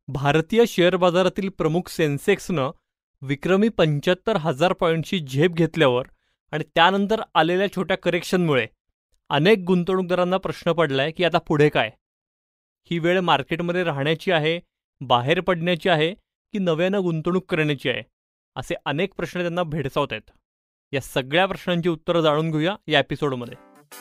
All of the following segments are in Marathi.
भारतीय शेअर बाजारातील प्रमुख सेन्सेक्सनं विक्रमी 75,000 पॉईंटची झेप घेतल्यावर आणि त्यानंतर आलेल्या छोट्या करेक्शनमुळे अनेक गुंतवणूकदारांना प्रश्न पडलाय की आता पुढे काय. ही वेळ मार्केटमध्ये राहण्याची आहे, बाहेर पडण्याची आहे की नव्यानं गुंतवणूक करण्याची आहे, असे अनेक प्रश्न त्यांना भेडसावत आहेत. या सगळ्या प्रश्नांची उत्तरं जाणून घेऊया या एपिसोडमध्ये.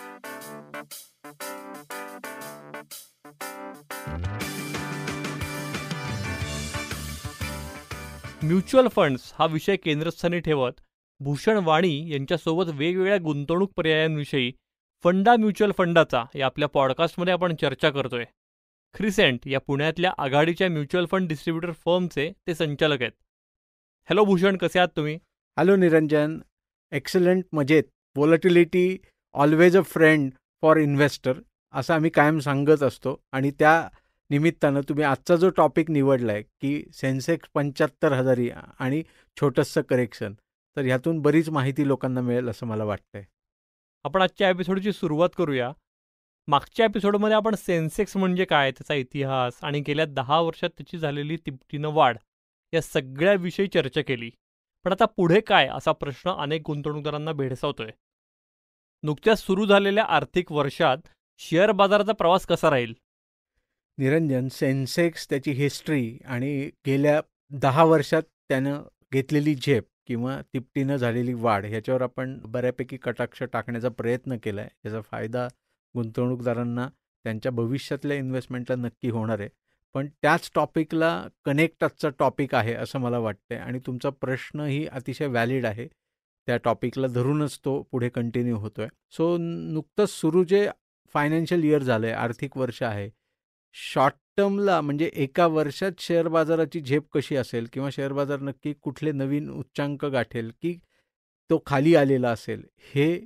म्युच्युअल फंड्स हा विषय केंद्रस्थानी ठेवत भूषण वाणी यांच्यासोबत वेगवेगळ्या गुंतवणूक पर्यायांविषयी फंडा म्युच्युअल फंडाचा या आपल्या पॉडकास्टमध्ये आपण चर्चा करतोय. क्रिसेंट या पुण्यातल्या आघाडीच्या म्युच्युअल फंड डिस्ट्रीब्युटर फर्मचे ते संचालक आहेत. हॅलो भूषण, कसे आहात तुम्ही? हॅलो निरंजन, एक्सलंट, मजेत. Volatility always a friend for investor असं आम्ही कायम सांगत असतो. आणि त्या निमित्तानं तुम्ही आजचा जो टॉपिक निवडला आहे की सेन्सेक्स 75,000 आणि छोटंसं करेक्शन, तर ह्यातून बरीच माहिती लोकांना मिळेल असं मला वाटतंय. आपण आजच्या एपिसोडची सुरुवात करूया. मागच्या एपिसोडमध्ये आपण सेन्सेक्स म्हणजे काय, त्याचा इतिहास आणि गेल्या 10 वर्षात त्याची झालेली तिपटीनं वाढ या सगळ्याविषयी चर्चा केली. पण आता पुढे काय असा प्रश्न अनेक गुंतवणूकदारांना भेडसावतोय. नुकत्याच सुरू झालेल्या आर्थिक वर्षात शेअर बाजाराचा प्रवास कसा राहील? निरंजन, सेन्सेक्स, त्याची हिस्ट्री आणि गेल्या 10 वर्षात त्यानं घेतलेली झेप किंवा तिपटीनं झालेली वाढ ह्याच्यावर आपण बऱ्यापैकी कटाक्ष टाकण्याचा प्रयत्न केला आहे. याचा फायदा गुंतवणूकदारांना त्यांच्या भविष्यातल्या इन्व्हेस्टमेंटला नक्की होणार आहे. पण त्याच टॉपिकला कनेक्ट आजचा टॉपिक आहे असं मला वाटतं आहे. आणि तुमचा प्रश्नही अतिशय व्हॅलिड आहे. त्या टॉपिकला धरूनच तो पुढे कंटिन्यू होतो आहे. सो नुकतंच सुरू जे फायनान्शियल इयर झालं आहे, आर्थिक वर्ष आहे, शॉर्ट टर्मला म्हणजे एका वर्षात शेअर बाजाराची झेप कशी असेल किंवा शेअर बाजार नक्की कुठले नवीन उच्चांक गाठेल की तो खाली आलेला असेल हे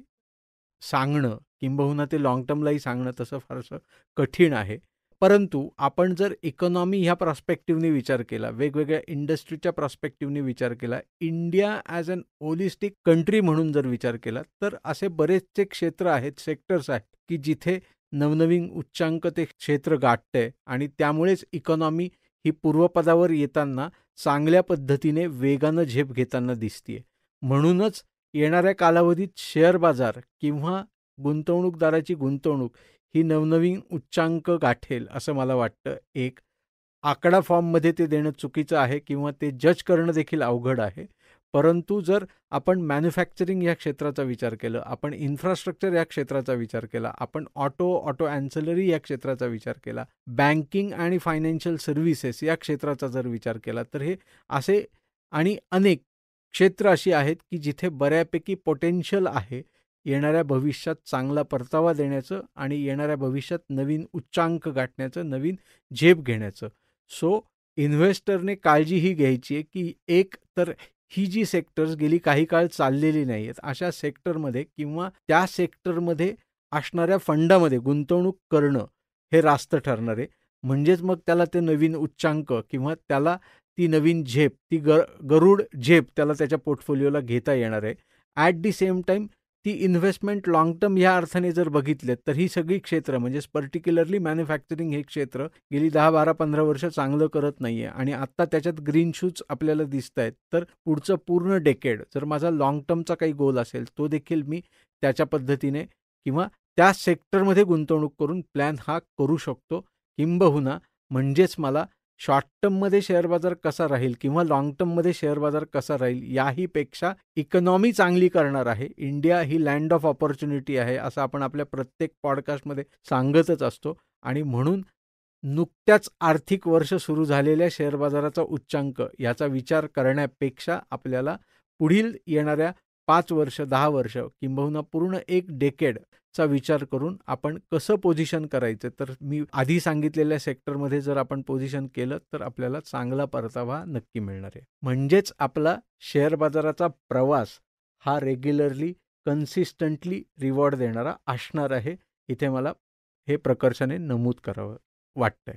सांगणं, किंबहुना ते लॉंग टर्मलाही सांगणं तसं फारसं कठीण आहे. परंतु आपण जर इकॉनॉमी ह्या प्रॉस्पेक्टिव्हने विचार केला, वेगवेगळ्या इंडस्ट्रीच्या प्रॉस्पेक्टिव्हने विचार केला, India as an holistic country म्हणून जर विचार केला, तर असे बरेचसे क्षेत्र आहेत, सेक्टर्स आहेत की जिथे नवनवीन उच्चांक ते क्षेत्र गाठतंय आणि त्यामुळेच इकॉनॉमी ही पूर्वपदावर येताना चांगल्या पद्धतीने वेगानं झेप घेताना दिसतीये. म्हणूनच येणाऱ्या कालावधीत शेअर बाजार किंवा गुंतवणूकदाराची गुंतवणूक ही नवनवीन उच्चांक गाठेल असं मला वाटतं. एक आकडा फॉर्ममध्ये ते देणं चुकीचं आहे किंवा ते जज करणं देखील अवघड आहे. परंतु जर आपण मॅन्युफॅक्चरिंग या क्षेत्राचा विचार केला, आपण इन्फ्रास्ट्रक्चर या क्षेत्राचा विचार केला, आपण ऑटो ॲन्सिलरी या क्षेत्राचा विचार केला, बँकिंग आणि फायनान्शियल सर्व्हिसेस या क्षेत्राचा जर विचार केला, तर हे असे आणि अनेक क्षेत्र अशी आहेत की जिथे बऱ्यापैकी पोटेन्शियल आहे येणाऱ्या भविष्यात चांगला परतावा देण्याचं आणि येणाऱ्या भविष्यात नवीन उच्चांक गाठण्याचं, नवीन झेप घेण्याचं. सो इन्व्हेस्टरने काळजी ही घ्यायची आहे की एक तर ही जी सेक्टर्स गेली काही काळ चाललेली नाही आहेत, अशा सेक्टरमध्ये किंवा त्या सेक्टरमध्ये असणाऱ्या फंडामध्ये गुंतवणूक करणं हे रास्त ठरणार आहे. म्हणजेच मग त्याला ते नवीन उच्चांक किंवा त्याला ती नवीन झेप, ती गरुड झेप त्याला त्याच्या पोर्टफोलिओला घेता येणार आहे. ॲट दी सेम टाईम ती इन्व्हेस्टमेंट लाँग टर्म ह्या अर्थाने जर बघितले तर ही सगळी क्षेत्र म्हणजेच पर्टिक्युलरली मॅन्युफॅक्चरिंग हे क्षेत्र गेली 10-12-15 वर्ष चांगलं करत नाही आहे आणि आत्ता त्याच्यात ग्रीन शूज आपल्याला दिसत आहेत. तर पुढचं पूर्ण डेकेड जर माझा लाँग टर्मचा काही गोल असेल तो देखील मी त्याच्या पद्धतीने किंवा त्या सेक्टरमध्ये गुंतवणूक करून प्लॅन हा करू शकतो. किंबहुना म्हणजेच मला शॉर्ट टर्ममध्ये शेअर बाजार कसा राहील किंवा लाँग टर्ममध्ये शेअर बाजार कसा राहील याहीपेक्षा इकॉनॉमी चांगली करणार आहे. इंडिया ही लँड ऑफ ऑपॉर्च्युनिटी आहे असं आपण आपल्या प्रत्येक पॉडकास्टमध्ये सांगतच असतो. आणि म्हणून नुकत्याच आर्थिक वर्ष सुरू झालेल्या शेअर बाजाराचा उच्चांक याचा विचार करण्यापेक्षा आपल्याला पुढील येणाऱ्या 5 वर्ष, 10 वर्ष किंबहुना पूर्ण एक डेकेडचा विचार करून आपण कसं पोझिशन करायचं. तर मी आधी सांगितलेल्या सेक्टरमध्ये जर आपण पोझिशन केलं तर आपल्याला चांगला परतावा नक्की मिळणार आहे. म्हणजेच आपला शेअर बाजाराचा प्रवास हा रेग्युलरली, कन्सिस्टंटली रिवॉर्ड देणारा असणार आहे. इथे मला हे प्रकर्षाने नमूद करावं वाटतंय.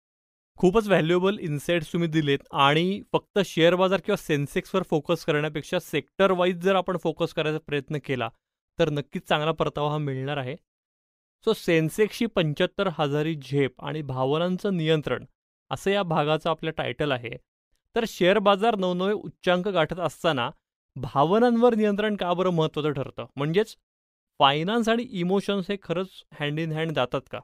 खूपच व्हॅल्युएबल इन्साइट्स तुम्ही दिलेत. आणि फक्त शेअर बाजार किंवा सेन्सेक्सवर फोकस करण्यापेक्षा सेक्टर वाईज जर आपण फोकस करायचा प्रयत्न केला तर नक्कीच चांगला परतावा हा मिळणार आहे. सो सेन्सेक्सची 75,000 झेप आणि भावनांचं नियंत्रण असं या भागाचं आपलं टायटल आहे. तर शेअर बाजार नवनवे उच्चांक गाठत असताना भावनांवर नियंत्रण का बरं महत्त्वाचं ठरतं? म्हणजेच फायनान्स आणि इमोशन्स हे खरंच हँड इन हँड जातात का?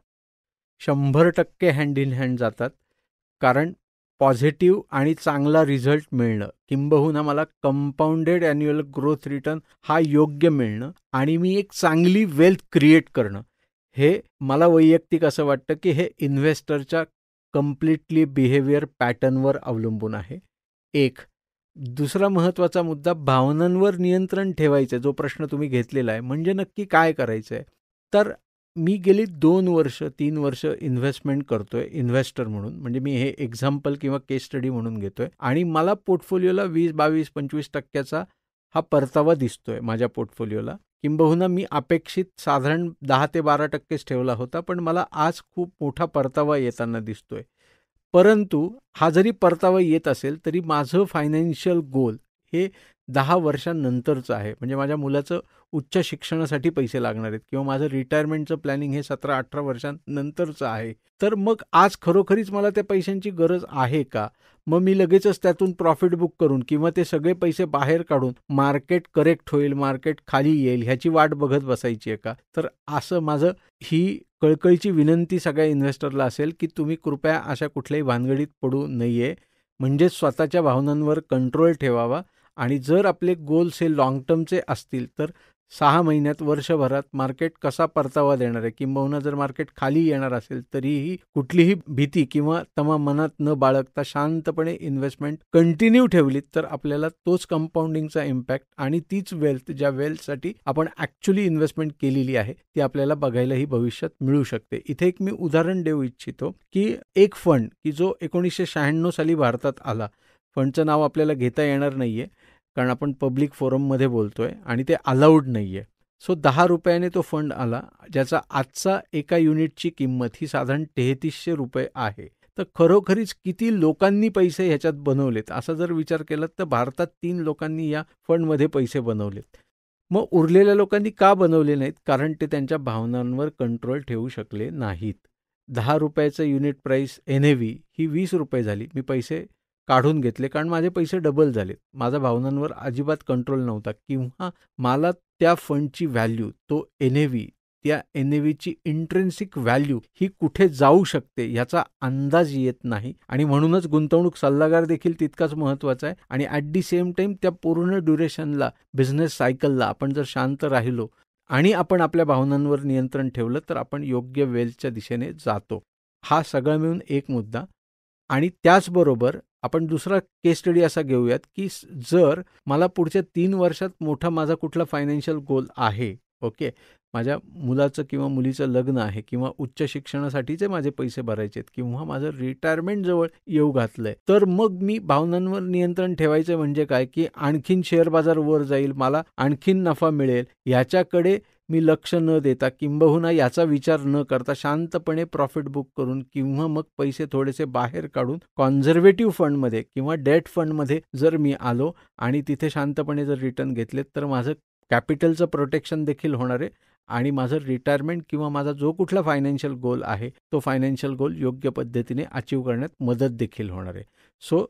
100% हँड इन हँड जातात. कारण पॉझिटिव्ह आणि चांगला रिझल्ट मिळणं, किंबहुना मला कंपाऊंडेड ॲन्युअल ग्रोथ रिटर्न हा योग्य मिळणं आणि मी एक चांगली वेल्थ क्रिएट करणं, हे मला वैयक्तिक असं वाटतं की हे इन्व्हेस्टरच्या कम्प्लिटली बिहेवियर पॅटर्नवर अवलंबून आहे. एक दुसरा महत्त्वाचा मुद्दा, भावनांवर नियंत्रण ठेवायचं जो प्रश्न तुम्ही घेतलेला आहे, म्हणजे नक्की काय करायचं आहे? तर मी गेली 2 वर्ष 3 वर्ष इन्व्हेस्टमेंट करतोय इन्व्हेस्टर म्हणून. म्हणजे मी हे एक्झाम्पल किंवा केस स्टडी म्हणून घेतोय आणि मला पोर्टफोलिओला 20, 22, 25% हा परतावा दिसतोय माझ्या पोर्टफोलिओला. किंबहुना मी अपेक्षित साधारण 10 ते 12%च ठेवला होता, पण मला आज खूप मोठा परतावा येताना दिसतोय. परंतु हा जरी परतावा येत असेल तरी माझं फायनान्शियल गोल हे 10 वर्षांनंतरचं आहे. म्हणजे माझ्या मुलाचं उच्च शिक्षणासाठी पैसे लागणार आहेत किंवा माझं रिटायरमेंटचं प्लॅनिंग हे 17-18 वर्षांनंतरचं आहे. तर मग आज खरोखरीच मला त्या पैशांची गरज आहे का? मग मी लगेचच त्यातून प्रॉफिट बुक करून किंवा ते सगळे पैसे बाहेर काढून मार्केट करेक्ट होईल, मार्केट खाली येईल ह्याची वाट बघत बसायची आहे का? तर असं माझं ही कळकळीची विनंती सगळ्या इन्व्हेस्टरला असेल की तुम्ही कृपया अशा कुठल्याही भानगडीत पडू नये. म्हणजेच स्वतःच्या भावनांवर कंट्रोल ठेवावा आणि जर आपले गोल्स हे लाँग टर्मचे असतील तर 6 महिन्यात, वर्षभरात मार्केट कसा परतावा देणार आहे, किंबहुना जर मार्केट खाली येणार असेल तरीही कुठलीही भीती किंवा तमा मनात न बाळगता शांतपणे इन्व्हेस्टमेंट कंटिन्यू ठेवलीत तर आपल्याला तोच कंपाऊंडिंगचा इम्पॅक्ट आणि तीच वेल्थ, ज्या वेल्थसाठी आपण ॲक्च्युली इन्व्हेस्टमेंट केलेली आहे ती आपल्याला बघायलाही भविष्यात मिळू शकते. इथे एक मी उदाहरण देऊ इच्छितो की एक फंड की जो 1996 साली भारतात आला. फंडचं नाव आपल्याला घेता येणार नाहीये कारण आपण पब्लिक फोरममध्ये बोलतोय आणि ते अलाउड नाहीये. सो 10 रुपयाने तो फंड आला, ज्याचा आजचा एका युनिटची किंमत ही साधारण 3300 रुपये आहे. तर खरोखरीच किती लोकांनी पैसे ह्याच्यात बनवलेत असा जर विचार केला तर भारतात 3 लोकांनी या फंडमध्ये पैसे बनवलेत. मग उरलेल्या लोकांनी का बनवले नाहीत? कारण ते त्यांच्या भावनांवर कंट्रोल ठेवू शकले नाहीत. 10 रुपयाचं युनिट प्राईस NAV ही 20 रुपये झाली. मी पैसे काढून घेतले कारण माझे पैसे डबल झाले. माझा भावनांवर अजिबात कंट्रोल नव्हता किंवा मला त्या फंडची व्हॅल्यू, तो NAV, त्या NAVची इंट्रिन्सिक व्हॅल्यू ही कुठे जाऊ शकते ह्याचा अंदाज येत नाही आणि म्हणूनच गुंतवणूक सल्लागार देखील तितकाच महत्त्वाचा आहे. आणि ॲट दी सेम टाईम त्या पूर्ण ड्युरेशनला, बिझनेस सायकलला आपण जर शांत राहिलो आणि आपण आपल्या भावनांवर नियंत्रण ठेवलं तर आपण योग्य वेल्थच्या दिशेने जातो. हा सगळा मिळून एक मुद्दा. आणि त्याचबरोबर आपण दुसरा केस स्टडी असा घेऊयात की जर मला पुढच्या 3 वर्षात मोठा माझा कुठला फायनान्शियल गोल आहे, ओके, माझ्या मुलाचं किंवा मुलीचं लग्न आहे किंवा उच्च शिक्षणासाठीचे माझे पैसे भरायचे आहेत किंवा माझं रिटायरमेंट जवळ येऊ घातलंय, तर मग मी भावनांवर नियंत्रण ठेवायचं म्हणजे काय की आणखीन शेअर बाजार वर जाईल, मला आणखीन नफा मिळेल याच्याकडे मी लक्ष न देता किंबहुना याचा विचार न करता शांतपणे प्रॉफिट बुक करून किंवा मग पैसे थोडेसे बाहेर काढून कॉन्झर्वेटिव्ह फंडमध्ये किंवा डेट फंडमध्ये जर मी आलो आणि तिथे शांतपणे जर रिटर्न घेतलेत तर माझं कॅपिटलचं प्रोटेक्शन देखील होणार आहे आणि माझं रिटायरमेंट किंवा माझा जो कुठला फायनान्शियल गोल आहे तो फायनान्शियल गोल योग्य पद्धतीने अचीव करण्यात मदत देखील होणार आहे. सो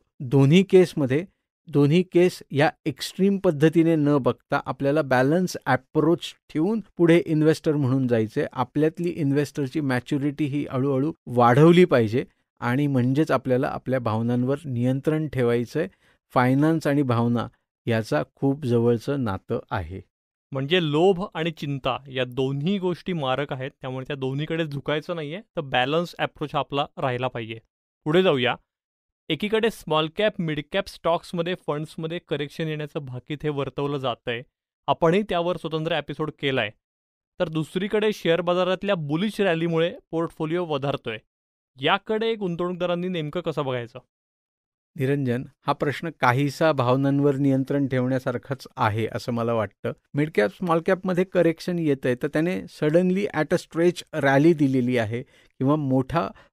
दोन्ही केस या एक्स्ट्रीम पद्धतीने न बघता आपल्याला बॅलन्स ॲप्रोच ठेवून पुढे इन्व्हेस्टर म्हणून जायचे. आपल्यातली इन्व्हेस्टरची मॅच्युरिटी ही हळूहळू वाढवली पाहिजे आणि म्हणजेच आपल्याला आपल्या भावनांवर नियंत्रण ठेवायचं आहे. फायनान्स आणि भावना याचा खूप जवळचं नातं आहे. म्हणजे लोभ आणि चिंता या दोन्ही गोष्टी मारक आहेत, त्यामुळे त्या दोन्हीकडे झुकायचं नाहीये, तर बॅलन्स ॲप्रोच आपला राहिला पाहिजे. पुढे जाऊया. एकीकडे स्मॉल कॅप, मिड कॅप स्टॉक्समध्ये, फंड्समध्ये करेक्शन येण्याचं भाकीत हे वर्तवलं जातंय. आपणही त्यावर स्वतंत्र एपिसोड केलाय. तर दुसरीकडे शेअर बाजारातल्या बुलिश रॅलीमुळे पोर्टफोलिओ वधारतोय. याकडे गुंतवणूकदारांनी नेमकं कसं बघायचं? निरंजन, हा प्रश्न काहीसा भावनांवर नियंत्रण ठेवण्यासारखाच आहे असं मला वाटतं. मिड कॅप, स्मॉल कॅपमध्ये करेक्शन येत आहे तर त्याने suddenly at a stretch rally दिलेली आहे किंवा मोठा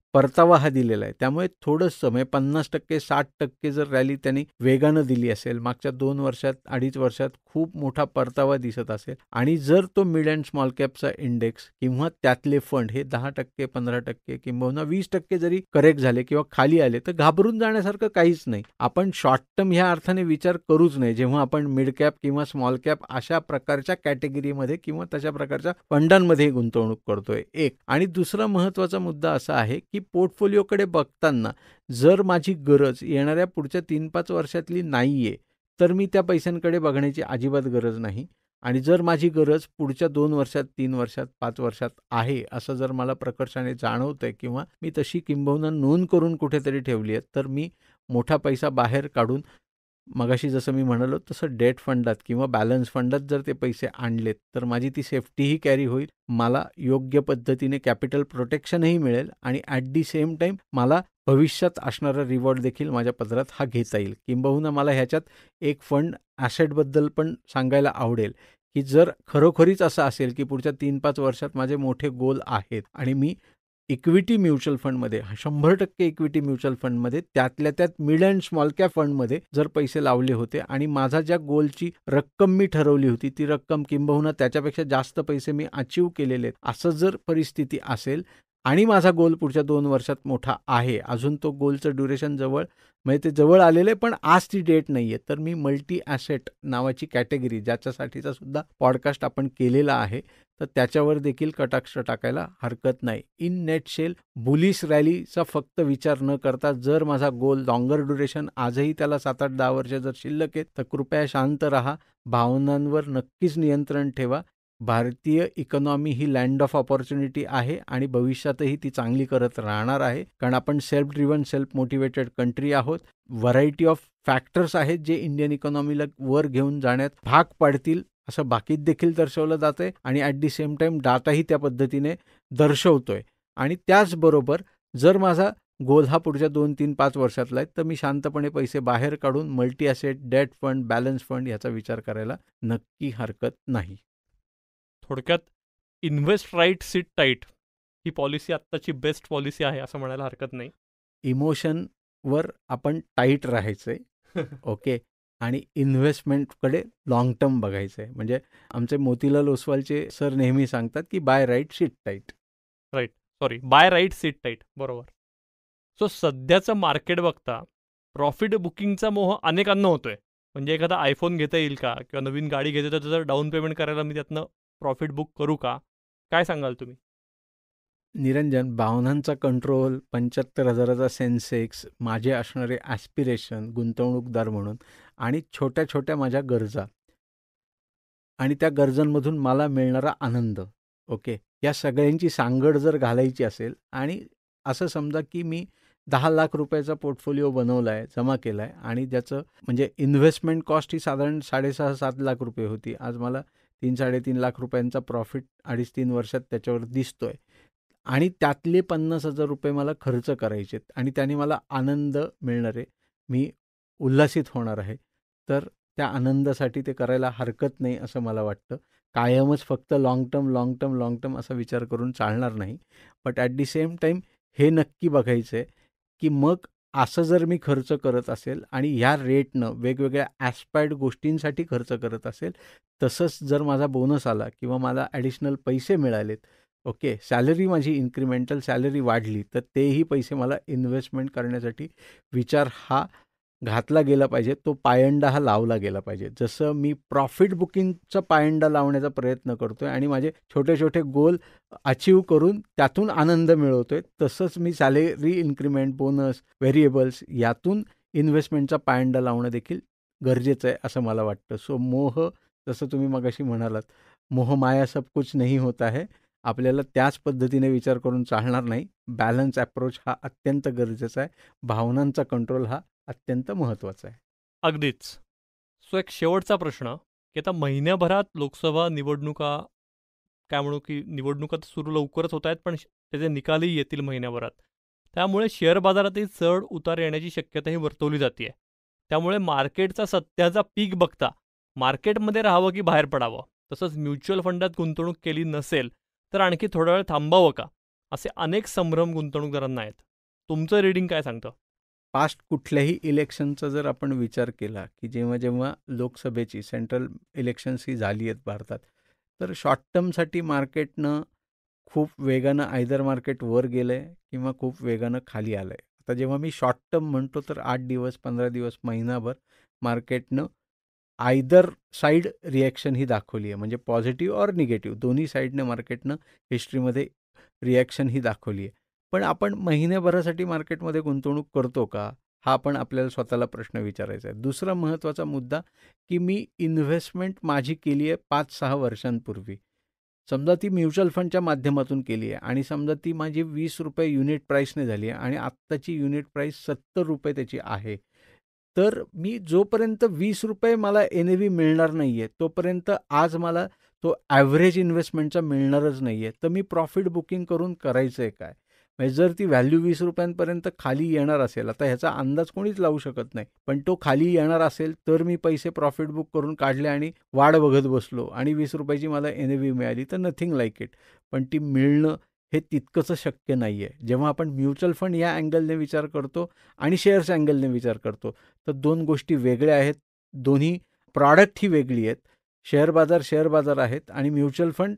परतावा हा दिलेला आहे. त्यामुळे थोडंसं म्हणजे 50% 60% जर रॅली त्यांनी वेगानं दिली असेल, मागच्या 2 वर्षात 2.5 वर्षात खूप मोठा परतावा दिसत असेल आणि जर तो मिड अँड स्मॉल कॅपचा इंडेक्स किंवा त्यातले फंड हे 10% 15% किंबहुना 20% जरी करेक्ट झाले किंवा खाली आले तर घाबरून जाण्यासारखं काहीच नाही. आपण शॉर्ट टर्म ह्या अर्थाने विचार करूच नाही जेव्हा आपण मिड कॅप किंवा स्मॉल कॅप अशा प्रकारच्या कॅटेगरीमध्ये किंवा तशा प्रकारच्या फंडांमध्ये गुंतवणूक करतोय. एक आणि दुसरा महत्त्वाचा मुद्दा असा आहे की पोर्टफोलिओकडे बघताना जर माझी गरज येणाऱ्या पुढच्या 3-5 वर्षातली नाहीये तर मी त्या पैशांकडे बघण्याची अजिबात गरज नाही. आणि जर माझी गरज पुढच्या 2 वर्षात 3 वर्षात 5 वर्षात आहे असं जर मला प्रकर्षाने जाणवतंय किंवा मी तशी किंबहुना नोंद करून कुठेतरी ठेवली आहे तर मी मोठा पैसा बाहेर काढून मगाशी जसं मी म्हणालो तसं डेट फंडात किंवा बॅलन्स फंडात जर ते पैसे आणलेत तर माझी ती सेफ्टीही कॅरी होईल. मला योग्य पद्धतीने कॅपिटल प्रोटेक्शनही मिळेल आणि ॲट दी सेम टाईम मला भविष्यात असणारा रिवॉर्ड देखील माझ्या पदरात हा घेता येईल. किंबहुना मला ह्याच्यात एक फंड ॲसेटबद्दल पण सांगायला आवडेल की जर खरोखरीच असं असेल की पुढच्या 3-5 वर्षात माझे मोठे गोल आहेत आणि मी इक्विटी म्युच्युअल फंडमध्ये 100% इक्विटी म्युच्युअल फंडमध्ये त्यातल्या त्यात मिड अँड स्मॉल कॅप फंडमध्ये जर पैसे लावले होते आणि माझा ज्या गोलची रक्कम मी ठरवली होती ती रक्कम किंबहुना त्याच्यापेक्षा जास्त पैसे मी अचीव केलेले आहेत असं जर परिस्थिती असेल आणि माझा गोल पुढच्या 2 वर्षात मोठा आहे, अजून तो गोलचं ड्युरेशन जवळ म्हणजे ते जवळ आलेलं आहे पण आज ती डेट नाही आहे, तर मी मल्टी ॲसेट नावाची कॅटेगरी ज्याच्यासाठीचा सुद्धा पॉडकास्ट आपण केलेला आहे तर त्याच्यावर देखील कटाक्ष टाकायला हरकत नाही. इन नेटशेल बुलिश रॅलीचा फक्त विचार न करता जर माझा गोल लॉंगर ड्युरेशन आजही त्याला 7-8-10 वर्ष जर शिल्लक आहेत तर कृपया शांत राहा, भावनांवर नक्कीच नियंत्रण ठेवा. भारतीय इकॉनॉमी ही लँड ऑफ ऑपॉर्च्युनिटी आहे आणि भविष्यातही ती चांगली करत राहणार आहे कारण आपण self driven self motivated country आहोत. व्हरायटी ऑफ फॅक्टर्स आहेत जे इंडियन इकॉनॉमीला वर घेऊन जाण्यात भाग पाडतील असं बाकीत देखील दर्शवलं जात आहे आणि ॲट दी सेम टाईम डाटाही त्या पद्धतीने दर्शवतोय. आणि त्याचबरोबर जर माझा गोल हा पुढच्या 2-3-5 वर्षातला आहे तर मी शांतपणे पैसे बाहेर काढून multi asset, debt fund, balance fund याचा विचार करायला नक्की हरकत नाही. थोडक्यात इन्व्हेस्ट राईट सिट टाईट ही पॉलिसी आत्ताची बेस्ट पॉलिसी आहे असं म्हणायला हरकत नाही. इमोशनवर आपण टाईट राहायचंय ओके आणि इन्व्हेस्टमेंटकडे लॉंग टर्म बघायचं आहे. म्हणजे आमचे मोतीलाल ओसवालचे सर नेहमी सांगतात की buy right sit tight. Buy right sit tight, बरोबर. सो सध्याचं मार्केट बघता प्रॉफिट बुकिंगचा मोह अनेकांना होतोय. म्हणजे एखादा आयफोन घेता येईल का किंवा नवीन गाडी घेते तर त्याचं डाऊन पेमेंट करायला मी त्यातनं प्रॉफिट बुक करू का, काय सांगाल तुम्ही? निरंजन, भावनांचा कंट्रोल, 75,000चा सेन्सेक्स, माझे असणारे ॲस्पिरेशन गुंतवणूकदार म्हणून आणि छोट्या छोट्या माझ्या गरजा आणि त्या गरजांमधून मला मिळणारा आनंद ओके, या सगळ्यांची सांगड जर घालायची असेल आणि असं समजा की मी 10 लाख रुपयाचा पोर्टफोलिओ बनवला आहे, जमा केला आहे आणि ज्याचं म्हणजे इन्व्हेस्टमेंट कॉस्ट ही साधारण 6.5-7 लाख रुपये होती. आज मला 3-3.5 लाख रुपयांचा प्रॉफिट 2.5-3 वर्षात त्याच्यावर दिसतोय आणि त्यातले 50,000 रुपये मला खर्च करायचे आणि त्याने मला आनंद मिळणार आहे, मी उल्हासित होणार आहे. तर त्या आनंदासाठी ते करायला हरकत नाही असं मला वाटतं. कायमच फक्त लाँग टर्म असा विचार करून चालणार नाही. But at the same time हे नक्की बघायचं आहे की मग असं जर मी खर्च करत असेल आणि ह्या रेटनं वेगवेगळ्या ॲस्पायर्ड गोष्टींसाठी खर्च करत असेल, तसंच जर माझा बोनस आला किंवा मला ॲडिशनल पैसे मिळालेत ओके, सॅलरी माझी इन्क्रिमेंटल सॅलरी वाढली तर तेही पैसे मला इन्व्हेस्टमेंट करण्यासाठी विचार हा घातला गेला पाहिजे, तो पायंडा हा लावला गेला पाहिजे. जसं मी प्रॉफिट बुकिंगचा पायंडा लावण्याचा प्रयत्न करतोय आणि माझे छोटे छोटे गोल अचीव करून त्यातून आनंद मिळवतोय, तसंच मी सॅलरी इन्क्रिमेंट, बोनस, व्हेरिएबल्स यातून इन्व्हेस्टमेंटचा पायंडा लावणं देखील गरजेचं आहे असं मला वाटतं. सो मोह, जसं तुम्ही मगाशी म्हणालात, मोह माया सब कुछ नहीं होता है, आपल्याला त्याच पद्धतीने विचार करून चालणार नाही. बॅलन्स अप्रोच हा अत्यंत गरजेचा आहे. भावनांचा कंट्रोल हा अत्यंत महत्त्वाचा आहे. अगदीच. सो एक शेवटचा प्रश्न की आता महिन्याभरात लोकसभा निवडणुका, काय म्हणू की निवडणुका तर सुरू लवकरच होत आहेत पण त्याचे निकालही येतील महिन्याभरात. त्यामुळे शेअर बाजारातही चढ उतार येण्याची शक्यताही वर्तवली जाते. त्यामुळे मार्केटचा सध्याचा पीक बघता मार्केटमध्ये राहावं की बाहेर पडावं, तसंच म्युच्युअल फंडात गुंतवणूक केली नसेल तर आणखी थोडा वेळ थांबावं का, असे अनेक संभ्रम गुंतवणूकदारांना आहेत. तुमचं रीडिंग काय सांगतं? पास्ट कुठल्याही इलेक्शनचा जर आपण विचार केला की जेव्हा जेव्हा लोकसभेची सेंट्रल इलेक्शन्स ही झाली आहेत भारतात, तर शॉर्ट टर्मसाठी मार्केटनं खूप वेगानं आयदर मार्केट वर गेलं आहे किंवा खूप वेगानं खाली आलं आहे. आता जेव्हा मी शॉर्ट टर्म म्हणतो तर 8 दिवस, 15 दिवस, महिनाभर मार्केटनं आयदर साईड रिॲक्शन ही दाखवली आहे. म्हणजे पॉझिटिव्ह ऑर निगेटिव्ह दोन्ही साईडनं मार्केटनं हिस्ट्रीमध्ये रिॲक्शन ही दाखवली आहे. पण आपण महिन्याभरासाठी मार्केटमध्ये गुंतवणूक करतो का? हा आपण आपल्याला स्वतःला प्रश्न विचारायचा आहे. दुसरा महत्त्वाचा मुद्दा की मी इन्व्हेस्टमेंट माझी केली आहे 5-6 वर्षांपूर्वी. समजा ती म्युच्युअल फंडच्या माध्यमातून केली आहे आणि समजा ती माझी ₹20 युनिट प्राईसने झाली आहे आणि आत्ताची युनिट प्राईस ₹70 त्याची आहे. तर मी जोपर्यंत ₹20 मला NAV मिळणार नाही आहे, तोपर्यंत आज मला तो ॲव्हरेज इन्व्हेस्टमेंटचा मिळणारच नाही आहे. तर मी प्रॉफिट बुकिंग करून करायचं आहे काय? म्हणजे जर ती व्हॅल्यू ₹20 खाली येणार असेल, आता ह्याचा अंदाज कोणीच लावू शकत नाही, पण तो खाली येणार असेल तर मी पैसे प्रॉफिट बुक करून काढले आणि वाढ बघत बसलो आणि ₹20ची मला NAV मिळाली तर नथिंग लाईक इट. पण ती मिळणं हे तितकंसं शक्य नाही आहे. जेव्हा आपण म्युच्युअल फंड या अँगलने विचार करतो आणि शेअर्स अँगलने विचार करतो तर दोन गोष्टी वेगळ्या आहेत. दोन्ही प्रॉडक्ट ही वेगळी आहेत. शेअर बाजार आहेत आणि mutual fund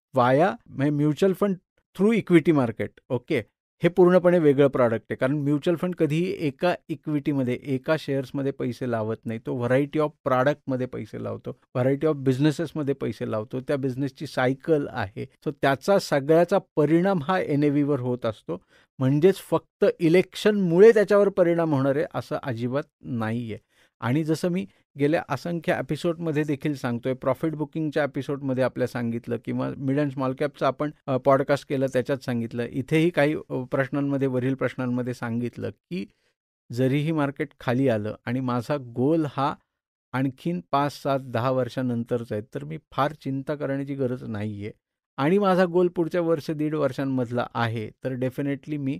mutual fund through equity market. Okay, हे पूर्णपणे वेगळं प्रॉडक्ट आहे. कारण म्युच्युअल फंड कधीही एका इक्विटीमध्ये, एका शेअर्समध्ये पैसे लावत नाही. तो व्हरायटी ऑफ प्रॉडक्टमध्ये पैसे लावतो, व्हरायटी ऑफ बिझनेसेसमध्ये पैसे लावतो. त्या बिझनेसची सायकल आहे. सो त्याचा सगळ्याचा परिणाम हा NAVवर होत असतो. म्हणजेच फक्त इलेक्शनमुळे त्याच्यावर परिणाम होणार आहे असं अजिबात नाही आहे. आणि जसं मी गेल्या असंख्य एपिसोडमध्ये देखील सांगतोय, प्रॉफिट बुकिंगच्या एपिसोडमध्ये आपल्या सांगितलं किंवा मिड अँड स्मॉल कॅपचं आपण पॉडकास्ट केलं त्याच्यात सांगितलं. इथेही काही वरील प्रश्नांमध्ये सांगितलं की जरीही मार्केट खाली आलं आणि माझा गोल हा आणखीन 5, 7, 10 वर्षानंतरचा आहे, तर मी फार चिंता करण्याची गरज नाही आहे. आणि माझा गोल पुढच्या वर्ष, 1.5 वर्षांमधला आहे, तर डेफिनेटली मी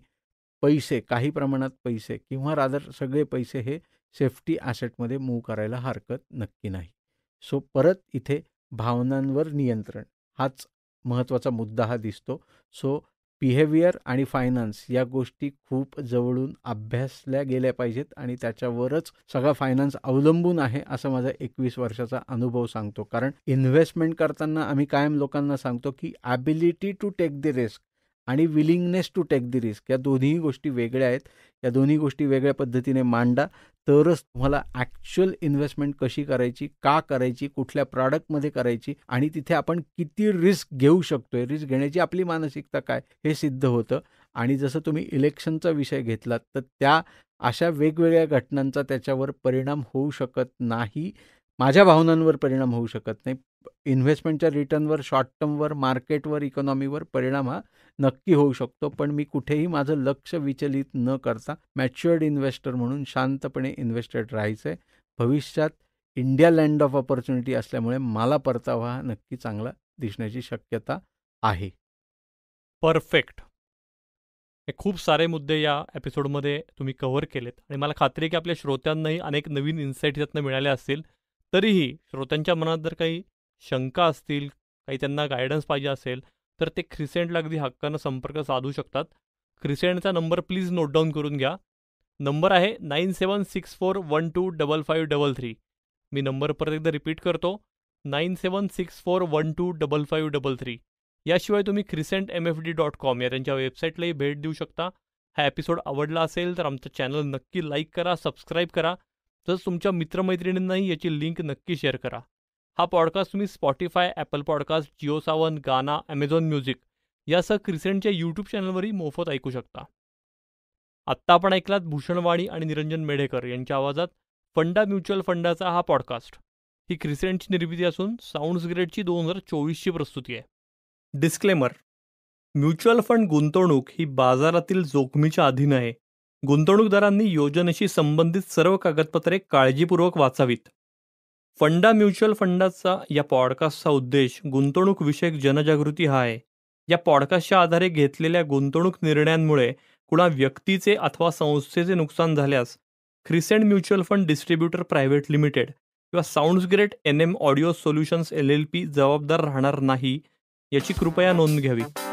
काही प्रमाणात पैसे किंवा रादर सगळे पैसे हे सेफ्टी ॲसेटमध्ये मूव्ह करायला हरकत नक्की नाही. सो परत इथे भावनांवर नियंत्रण हाच महत्त्वाचा मुद्दा हा दिसतो. सो बिहेवियर आणि फायनान्स या गोष्टी खूप जवळून अभ्यासल्या गेल्या पाहिजेत आणि त्याच्यावरच सगळा फायनान्स अवलंबून आहे असं माझा 21 वर्षाचा अनुभव सांगतो. कारण इन्व्हेस्टमेंट करताना आम्ही कायम लोकांना सांगतो की ability to take the risk आणि willingness to take the risk या दोन्ही गोष्टी वेगळ्या आहेत. या दोन्ही गोष्टी वेगळ्या पद्धतीने मांडा, तरच तुम्हाला ॲक्च्युअल इन्व्हेस्टमेंट कशी करायची, का करायची, कुठल्या प्रॉडक्टमध्ये करायची आणि तिथे आपण किती रिस्क घेऊ शकतोय, रिस्क घेण्याची आपली मानसिकता काय हे सिद्ध होतं. आणि जसं तुम्ही इलेक्शनचा विषय घेतलात तर त्या अशा वेगवेगळ्या घटनांचा त्याच्यावर परिणाम होऊ शकत नाही. माझ्या भावनांवर परिणाम होऊ शकत नाही. इन्व्हेस्टमेंटच्या रिटर्नवर, शॉर्ट टर्मवर, मार्केटवर, इकॉनॉमीवर परिणाम हा नक्की होऊ शकतो. पण मी कुठेही माझं लक्ष विचलित न करता मॅच्युअर्ड इन्व्हेस्टर म्हणून शांतपणे इन्व्हेस्टेड राहायचं आहे. भविष्यात इंडिया लँड ऑफ ऑपॉर्च्युनिटी असल्यामुळे मला परतावा हा नक्की चांगला दिसण्याची शक्यता आहे. परफेक्ट. हे खूप सारे मुद्दे या एपिसोडमध्ये तुम्ही कव्हर केलेत आणि मला खात्री आहे की आपल्या श्रोत्यांनाही अनेक नवीन इन्साईट यातनं मिळाले असतील. तरीही श्रोत्यांच्या मनात जर काही शंका असतील, काही त्यांना गायडन्स पाहिजे असेल, तर ते क्रिसेंटला अगदी हक्कानं संपर्क साधू शकतात. क्रिसेंटचा नंबर प्लीज नोट डाऊन करून घ्या. नंबर आहे 9764125533. मी नंबर परत एकदा रिपीट करतो, 9764125533. याशिवाय तुम्ही crescentmfd.com या त्यांच्या वेबसाईटलाही भेट देऊ शकता. हा एपिसोड आवडला असेल तर आमचं चॅनल नक्की लाईक करा, सबस्क्राईब करा. तसंच तुमच्या मित्रमैत्रिणींनाही याची लिंक नक्की शेअर करा. हा पॉडकास्ट तुम्ही Spotify, Apple podcast, Jio Saavn, Gaana, Amazon music यासह क्रिसेंटच्या यूट्यूब चॅनलवरही मोफत ऐकू शकता. आत्ता आपण ऐकलात भूषणवाणी आणि निरंजन मेढेकर यांच्या आवाजात फंडा म्युच्युअल फंडाचा हा पॉडकास्ट. ही क्रिसेंटची निर्मिती असून साऊंड्स ग्रेडची 2024ची प्रस्तुती आहे. डिस्क्लेमर: म्युच्युअल फंड गुंतवणूक ही बाजारातील जोखमीच्या अधीन आहे. गुंतवणूकदारांनी योजनेशी संबंधित सर्व कागदपत्रे काळजीपूर्वक वाचावीत. फंडा म्युच्युअल फंडाचा या पॉडकास्टचा उद्देश गुंतवणूक विषयक जनजागृती हा आहे. या पॉडकास्टच्या आधारे घेतलेल्या गुंतवणूक निर्णयांमुळे कुणा व्यक्तीचे अथवा संस्थेचे नुकसान झाल्यास Crescent mutual fund distributor private limited किंवा sounds great NM audio solutions LLP जबाबदार राहणार नाही, याची कृपया नोंद घ्यावी.